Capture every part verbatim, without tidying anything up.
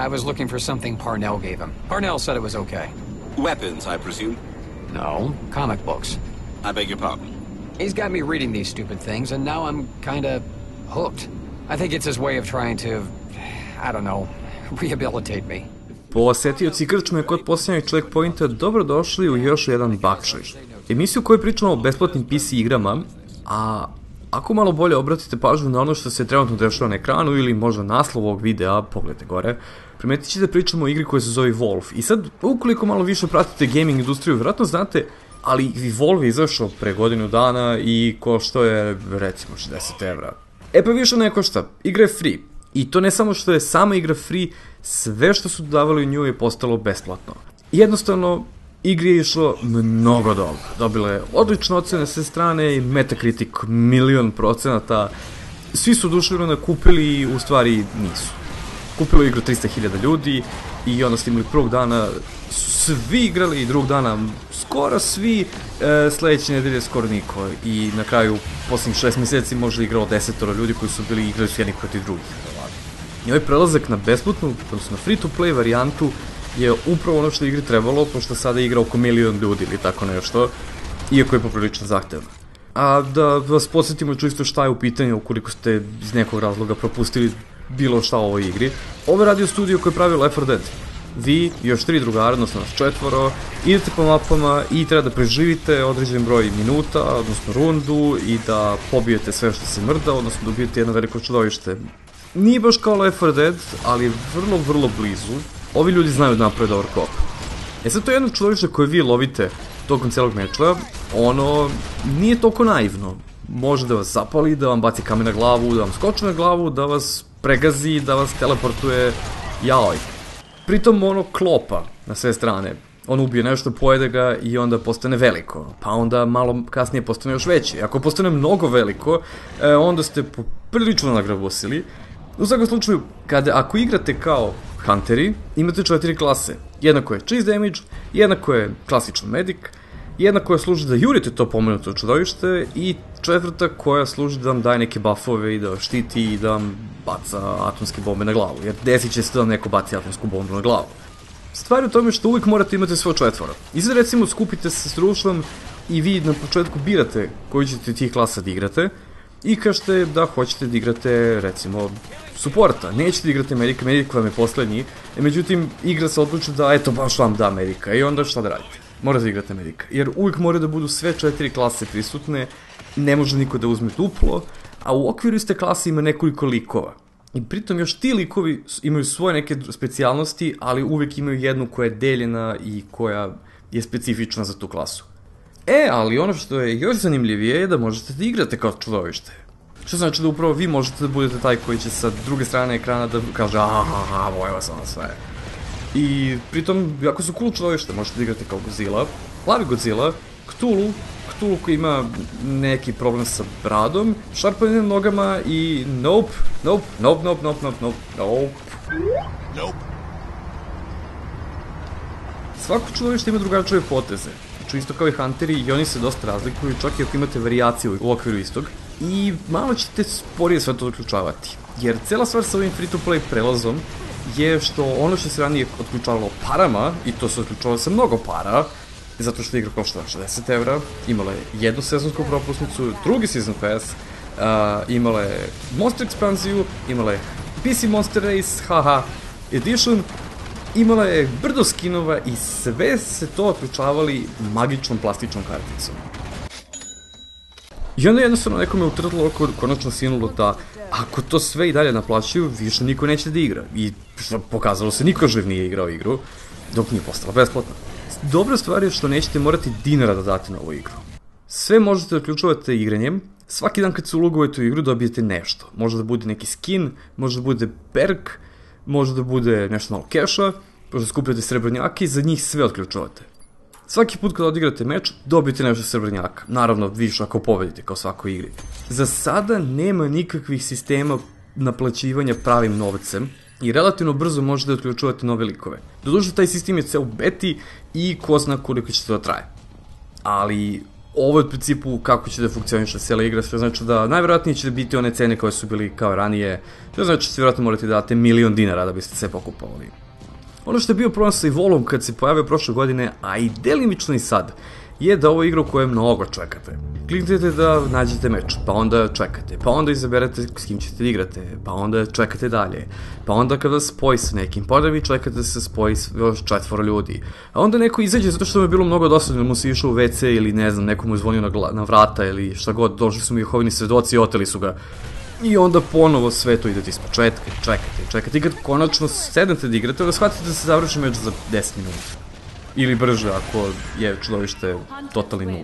I was looking for something Parnell gave him. Parnell said it was okay. Weapons, I presume? No, comic books. I beg your pardon? He's got me reading these stupid things, and now I'm kinda hooked. I think it's his way of trying to, I don't know, rehabilitate me. Posetioci krčme kod posljednjeg checkpointa, dobrodošli u još jedan bakšiš. Emisiju u kojoj pričamo o besplatnim P C igrama, a ako malo bolje obratite pažnju na ono što se trenutno dešava na ekranu ili možda naslov ovog videa, pogledajte gore, primetit ćete da pričamo o igri koja se zove Wolf. I sad, ukoliko malo više pratite gaming industriju, vjerojatno znate, ali Wolf je izašao pre godinu dana i koštao je, recimo, šezdeset evra. E pa više ne košta, igra je free. I to ne samo što je sama igra free, sve što su dodavali u nju je postalo besplatno. Jednostavno, igri je išlo mnogo dobro. Dobila je odlične ocene sve strane i Metacritic milion procenata. Svi su oduševljeno kupili i u stvari nisu. Kupilo igru trista hiljada ljudi i onda ste imali prvog dana svi igrali i drugog dana skoro svi, e, sledeće nedelje skoro niko. I na kraju, posljednjih šest mjeseci možda igralo desetoro ljudi koji su bili igrali su jedni protiv drugih. I ovaj prelazak na besplatnu, odnosno na free-to-play varijantu je upravo ono što igri trebalo, pošto sada igra oko milion ljudi ili tako nešto, iako je poprilično zahtevno. A da vas podsjetimo čisto šta je u pitanju ukoliko ste iz nekog razloga propustili bilo šta o ovoj igri. Ovo je radio studio koji je pravio Left four Dead. Vi, još tri drugara, odnosno nas četvoro, idete po mapama i treba da preživite određen broj minuta, odnosno rundu, i da pobijete sve što se mrda, odnosno da ubijete jedno veliko čudovište. Nije baš kao Left four Dead, ali je vrlo, vrlo blizu. Ovi ljudi znaju da naprave dobar kop. E sad, to je jedno čudovište koje vi lovite tokom celog meča, ono nije toliko naivno. Može da vas zapali, da vam baci kamen na glavu, da vam skoči na glavu, da vas pregazi, da vas teleportuje, jaoj. Pritom ono klopa na sve strane. On ubije nešto, pojede ga i onda postane veliko, pa onda malo kasnije postane još veći. Ako postane mnogo veliko, e, onda ste prilično nagrabosili. U svakom slučaju, kada, ako igrate kao hunteri, imate četiri klase. Jedna koja je chase damage, jedna koja je klasičan medic, jedna koja služi da jurite to pomenuto čudovište i četvrta koja služi da vam daje neke buffove i da vas štiti i da vam baca atomske bombe na glavu, jer desit će se da vam neko baci atomsku bombu na glavu. Stvar je u tome što uvijek morate imati svoje četvora. I sad recimo skupite se s društvom i vi na početku birate koji ćete tih klasa da igrate i kažete da hoćete da igrate recimo supporta, nećete da igrate Amerika, Amerika vam je poslednji, međutim igra se odluči da eto baš vam da Amerika i onda šta da radite? Morate da igrate Amerika, jer uvijek moraju da budu sve četiri klase prisutne, ne može niko da uzme duplo, a u okviru iste klase ima nekoliko likova. I pritom još ti likovi imaju svoje neke specijalnosti, ali uvijek imaju jednu koja je deljena i koja je specifična za tu klasu. E, ali ono što je još zanimljivije je da možete da igrate kao čudovište. Što znači da upravo vi možete da budete taj koji će sa druge strane ekrana da kaže aha, vojeva sam na sve. I pritom, jako su cool čudovište, možete da igrate kao Godzilla, plavi Godzilla, Cthulhu, Cthulhu koji ima neki problem sa bradom, šarpanim nogama i nope, nope, nope, nope, nope, nope, nope, nope. Nope. Svako čudovište ima drugačije poteze. Znači isto kao i hunteri i oni se dosta razlikuju, čak i ako imate varijacije u okviru istog. I malo ćete sporije sve to otključavati. Jer cela stvar sa ovim free-to-play prelazom je što ono što se ranije otključavalo parama, i to se otključavalo sa mnogo para, zato što igra koštala šezdeset evra, imala je jednu sezonsku propusnicu, drugi season pass, uh, imala je Monster ekspanziju, imala je P C Monster Race, haha, edition, imala je brdo skinova i sve se to otključavali magičnom plastičnom karticom. I onda jednostavno nekome utrtalo oko, konačno sinulo da ako to sve i dalje naplaćuju, više niko neće da igra. I što pokazalo se, niko živ nije igrao igru, dok nije postala besplatna. Dobra stvar je što nećete morati dinara da date na ovu igru. Sve možete da uključuvate igranjem, svaki dan kad se ulogujete u igru dobijete nešto. Može da bude neki skin, može da bude perk, može da bude nešto malo keša, može da skupljate srebrnjake i za njih sve otključuvate. Svaki put kad odigrate meč, dobijete nešto srebrnjaka. Naravno, više ako pobedite, kao svakoj igri. Za sada nema nikakvih sistema naplaćivanja pravim novcem i relativno brzo možete otključuvati nove likove. Doduše, taj sistem je ceo u beti i ko zna koliko će to da traje. Ali, ovo je u principu kako će da funkcioniše cijela igra, što znači da najvjerojatnije će biti one cene koje su bili kao ranije, što znači da će vjerojatno morati da date milion dinara da biste sve pokupovali. Ono što je bio problem sa Evolvom kad se pojavio prošle godine, a i delimično i sad, je da ovo je igra u kojoj mnogo čekate. Kliknete da nađete meč, pa onda čekate, pa onda izaberete s kim ćete igrate, pa onda čekate dalje, pa onda kada spoji s nekim, pa onda vi čekate da se spoji s još četvoro ljudi, a onda neko izađe zato što mu je bilo mnogo dosadno, mu se išao u ve ce ili ne znam, neko mu je zvonio na, na vrata ili šta god, došli su mu Jehovini svedoci i oteli su ga. I onda ponovo sve to idete ispod četka, čekate, čekate i kad konačno sednete da igrate, da shvatite da se završi meč za deset minuta. Ili brže ako je čudovište totalni noob.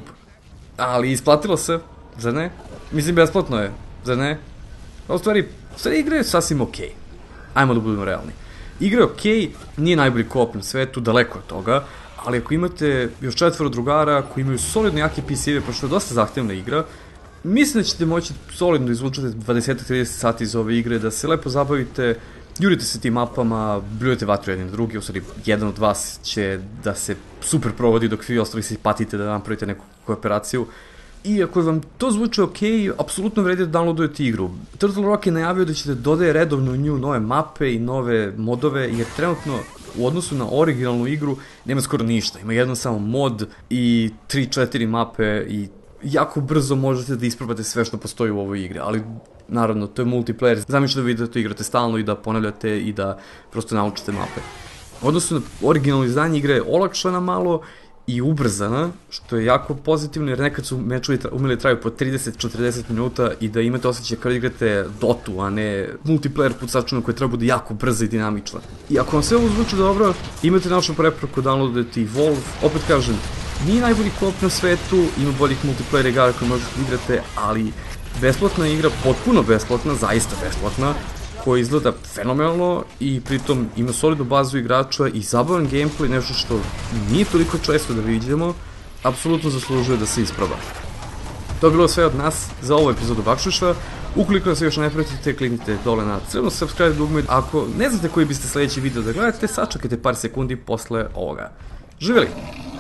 Ali isplatilo se, zar ne? Mislim, besplatno je, zar ne? A u stvari, sve igre je sasvim okej. Ajmo da budemo realni. Igra je okej, nije najbolji koop na svetu, daleko od toga, ali ako imate još četvoro drugara koji imaju solidno jake pe ce-eve, pošto je dosta zahtevna igra, mislim da ćete moći solidno da izvučete dvadeset do trideset sati iz ove igre, da se lepo zabavite, jurite se tim mapama, bljujete vatru jedni drugi, u stvari jedan od vas će da se super provodi dok vi ostali se patite da napravite neku kooperaciju. I ako vam to zvuče okej, apsolutno vredi da downloadujete igru. Turtle Rock je najavio da ćete dodaje redovno u nju nove mape i nove modove, jer trenutno u odnosu na originalnu igru nema skoro ništa. Ima jedan samo mod i tri četiri mape i jako brzo možete da isprobate sve što postoji u ovoj igri, ali naravno to je multiplayer, zamišljate da vi da to igrate stalno i da ponavljate i da prosto naučite mape. U odnosu na originalno izdanje igre je olakšana malo i ubrzana, što je jako pozitivno jer nekad su mečevi umeli traju po trideset do četrdeset minuta i da imate osjećaj kada igrate Dotu, a ne multiplayer pucačinu koji treba bude jako brza i dinamična. I ako vam sve ovo zvuči dobro, imate našu preporuku downloadati Evolve, opet kažem, nije najbolji koop na svetu, ima boljih multiplayer igara koje možete igrate, ali besplatna igra, potpuno besplatna, zaista besplatna, koja izgleda fenomenalno i pritom ima solidnu bazu igrača i zabavan gameplay, nešto što nije toliko često da vidimo, apsolutno zaslužuje da se isproba. To je bilo sve od nas za ovu epizodu Bakšiša. Ukoliko nas još ne pratite, kliknite dole na crveno subscribe dugme. Ako ne znate koji biste sljedeći video da gledate, sačekajte par sekundi posle ovoga. Živjeli!